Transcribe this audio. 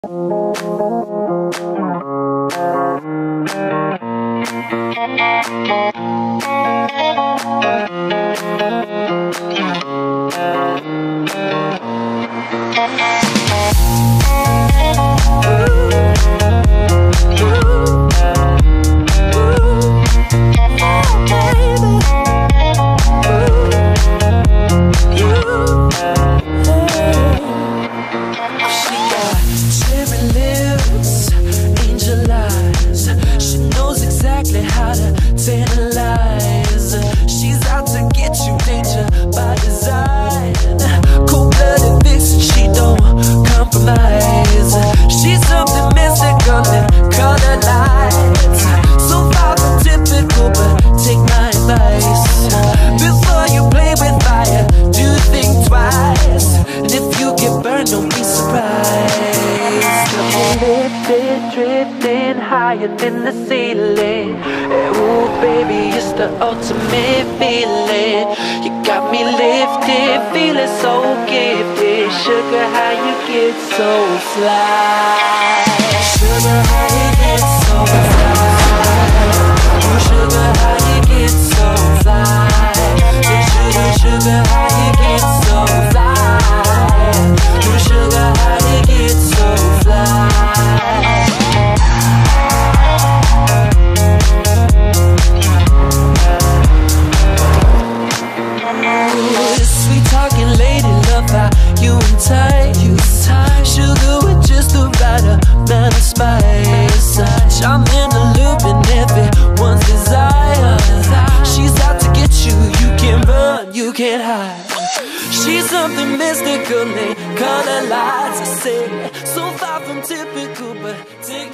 Drifting higher than the ceiling. Ooh, baby, it's the ultimate feeling. You got me lifted, feeling so gifted. Sugar, how you get so fly? Sugar, how you get so fly? Ooh, sugar, how you get so fly? Sugar, how you get so fly? Ooh, sugar, how you get so fly? Sweet talking lady, love how you entice. Sugar with just the right amount of spice. I'm in the loop and everyone's desire. She's out to get you, you can't run, you can't hide. She's something mystical, they color lights. I say, so far from typical, but take